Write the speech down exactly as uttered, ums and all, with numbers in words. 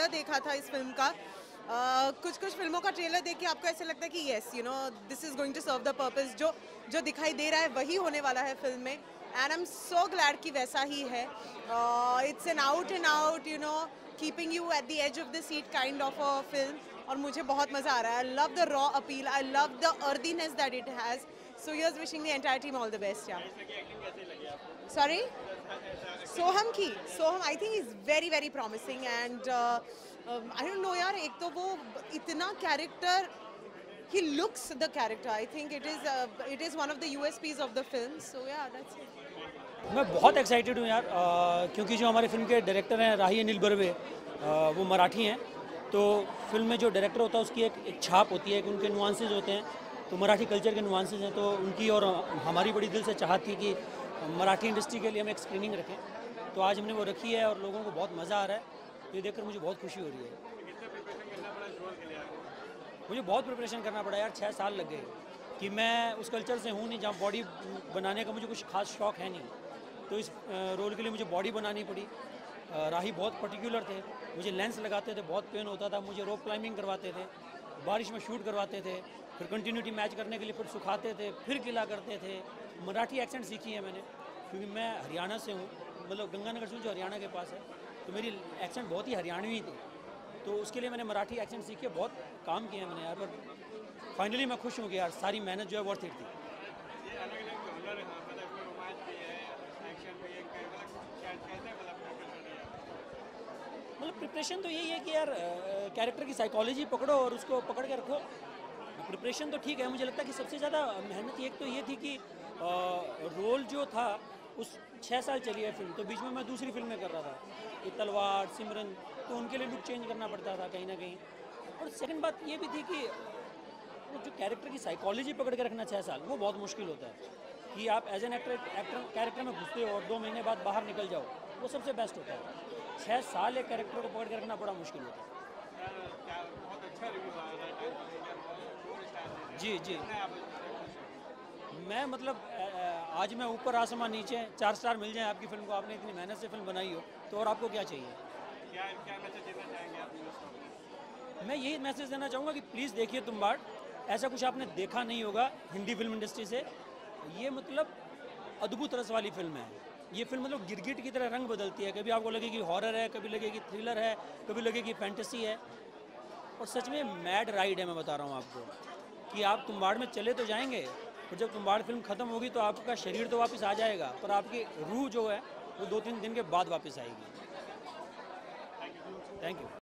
Trailer देखा था इस फिल्म का, uh, कुछ कुछ फिल्मों का ट्रेलर देख के आपको ऐसे लगता है कि yes you know this is going to serve the purpose, जो जो दिखाई दे रहा है वही होने वाला है फिल्म में। And I am so glad कि वैसा ही है। It's an out and out you know keeping you at the edge of the seat kind of a film, और मुझे बहुत मज़ा आ रहा है। I love the raw appeal, I love the earthiness that it has. So here's wishing the entire team all the best. या sorry Soham की Soham I think is very very promising and I don't know यार, एक तो वो इतना character, he looks the character. I think it is uh, it is one of the U S Ps of the film. So yeah, that's it. मैं बहुत excited हूँ यार, आ, क्योंकि जो हमारे फिल्म के डायरेक्टर हैं राही अनिल बर्वे, आ, वो मराठी हैं। तो फिल्म में जो डायरेक्टर होता है उसकी एक, एक छाप होती है कि उनके नुआंसेज होते हैं, तो मराठी कल्चर के नुआंसेज हैं। तो उनकी और हमारी बड़ी दिल से चाहत थी कि मराठी इंडस्ट्री के लिए हम एक स्क्रीनिंग रखें, तो आज हमने वो रखी है और लोगों को बहुत मज़ा आ रहा है। तो ये देखकर मुझे बहुत खुशी हो रही है। मुझे बहुत प्रिपरेशन करना पड़ा यार, छः साल लग गए कि मैं उस कल्चर से हूँ नहीं जहाँ बॉडी बनाने का मुझे कुछ खास शौक है नहीं। तो इस रोल के लिए मुझे बॉडी बनानी पड़ी। राही बहुत पर्टिकुलर थे, मुझे लेंस लगाते थे, बहुत पेन होता था, मुझे रोप क्लाइंबिंग करवाते थे, बारिश में शूट करवाते थे, फिर कंटिन्यूटी मैच करने के लिए फिर सुखाते थे, फिर गीला करते थे। मराठी एक्सेंट सीखी है मैंने, क्योंकि मैं हरियाणा से हूँ, मतलब गंगानगर से, जो हरियाणा के पास है, तो मेरी एक्सेंट बहुत ही हरियाणवी थी। तो उसके लिए मैंने मराठी एक्सेंट सीख के बहुत काम किया है मैंने यार, पर फाइनली मैं खुश हूँ कि यार सारी मेहनत जो है वर्थ इट थी। मतलब प्रिपरेशन तो यही है कि यार कैरेक्टर की साइकोलॉजी पकड़ो और उसको पकड़ के रखो। प्रिपरेशन तो ठीक है, मुझे लगता है कि सबसे ज़्यादा मेहनत एक तो ये थी कि रोल जो था उस छः साल चली है फिल्म, तो बीच में मैं दूसरी फिल्में कर रहा था, कि तलवार, सिमरन, तो उनके लिए लुक चेंज करना पड़ता था कहीं ना कहीं। और सेकंड बात ये भी थी कि वो जो कैरेक्टर की साइकोलॉजी पकड़ के रखना छः साल, वो बहुत मुश्किल होता है। कि आप as an actor actor character में घुसते हो और दो महीने बाद बाहर निकल जाओ, वो सबसे बेस्ट होता है। छः साल एक कैरेक्टर को पकड़ के रखना बड़ा मुश्किल होता है। जी जी, मैं मतलब आज मैं ऊपर आसमान नीचे, चार स्टार मिल जाए आपकी फिल्म को, आपने इतनी मेहनत से फिल्म बनाई हो, तो और आपको क्या चाहिए। क्या क्या मैसेज देना चाहेंगे आप? मैं यही मैसेज देना चाहूँगा कि प्लीज़ देखिए तुम्बाड़, ऐसा कुछ आपने देखा नहीं होगा हिंदी फिल्म इंडस्ट्री से। ये मतलब अद्भुत रस वाली फिल्म है। ये फिल्म मतलब गिरगिट की तरह रंग बदलती है, कभी आपको लगे कि हॉरर है, कभी लगे कि थ्रिलर है, कभी लगे कि फैंटेसी है, और सच में मैड राइड है। मैं बता रहा हूँ आपको कि आप तुम्बाड़ में चले तो जाएंगे, और जब तुम्बाड़ फिल्म ख़त्म होगी तो आपका शरीर तो वापस आ जाएगा, पर आपकी रूह जो है वो दो तीन दिन के बाद वापस आएगी। Thank you.